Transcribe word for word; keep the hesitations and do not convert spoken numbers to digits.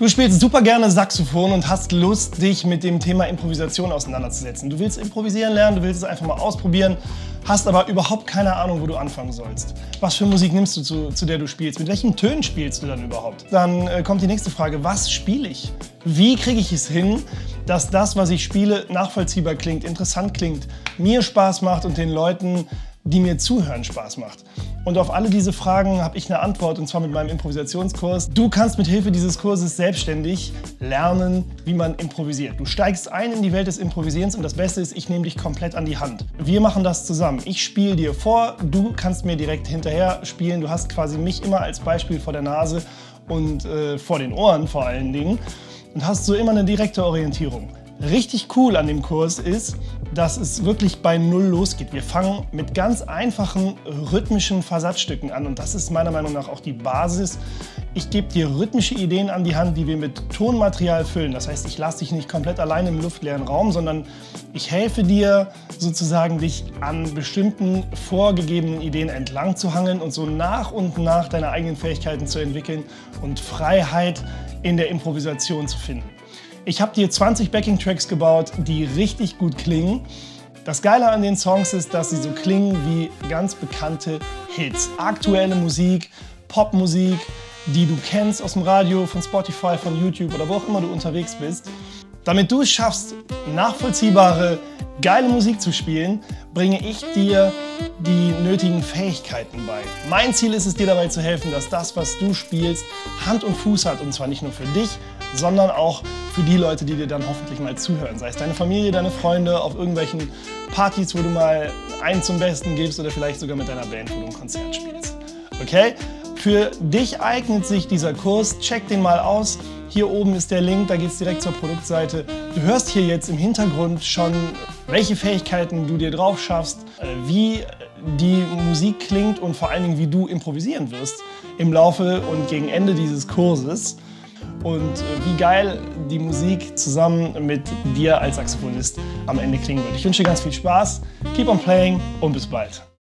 Du spielst super gerne Saxophon und hast Lust, dich mit dem Thema Improvisation auseinanderzusetzen. Du willst improvisieren lernen, du willst es einfach mal ausprobieren, hast aber überhaupt keine Ahnung, wo du anfangen sollst. Was für Musik nimmst du, zu, zu der du spielst? Mit welchen Tönen spielst du dann überhaupt? Dann äh, kommt die nächste Frage, was spiele ich? Wie kriege ich es hin, dass das, was ich spiele, nachvollziehbar klingt, interessant klingt, mir Spaß macht und den Leuten, die mir zuhören, Spaß macht? Und auf alle diese Fragen habe ich eine Antwort, und zwar mit meinem Improvisationskurs. Du kannst mit Hilfe dieses Kurses selbstständig lernen, wie man improvisiert. Du steigst ein in die Welt des Improvisierens und das Beste ist, ich nehme dich komplett an die Hand. Wir machen das zusammen. Ich spiele dir vor, du kannst mir direkt hinterher spielen. Du hast quasi mich immer als Beispiel vor der Nase und äh, vor den Ohren vor allen Dingen und hast so immer eine direkte Orientierung. Richtig cool an dem Kurs ist, dass es wirklich bei Null losgeht. Wir fangen mit ganz einfachen rhythmischen Versatzstücken an und das ist meiner Meinung nach auch die Basis. Ich gebe dir rhythmische Ideen an die Hand, die wir mit Tonmaterial füllen. Das heißt, ich lasse dich nicht komplett allein im luftleeren Raum, sondern ich helfe dir sozusagen, dich an bestimmten vorgegebenen Ideen entlang zu hangeln und so nach und nach deine eigenen Fähigkeiten zu entwickeln und Freiheit in der Improvisation zu finden. Ich habe dir zwanzig Backing-Tracks gebaut, die richtig gut klingen. Das Geile an den Songs ist, dass sie so klingen wie ganz bekannte Hits. Aktuelle Musik, Popmusik, die du kennst aus dem Radio, von Spotify, von YouTube oder wo auch immer du unterwegs bist. Damit du es schaffst, nachvollziehbare, geile Musik zu spielen, bringe ich dir die nötigen Fähigkeiten bei. Mein Ziel ist es, dir dabei zu helfen, dass das, was du spielst, Hand und Fuß hat. Und zwar nicht nur für dich, sondern auch für die Leute, die dir dann hoffentlich mal zuhören. Sei es deine Familie, deine Freunde, auf irgendwelchen Partys, wo du mal einen zum Besten gibst oder vielleicht sogar mit deiner Band, wo du ein Konzert spielst. Okay? Für dich eignet sich dieser Kurs. Check den mal aus. Hier oben ist der Link, da geht es direkt zur Produktseite. Du hörst hier jetzt im Hintergrund schon, welche Fähigkeiten du dir drauf schaffst, wie die Musik klingt und vor allen Dingen, wie du improvisieren wirst im Laufe und gegen Ende dieses Kurses. Und wie geil die Musik zusammen mit dir als Saxophonist am Ende klingen wird. Ich wünsche dir ganz viel Spaß, keep on playing und bis bald.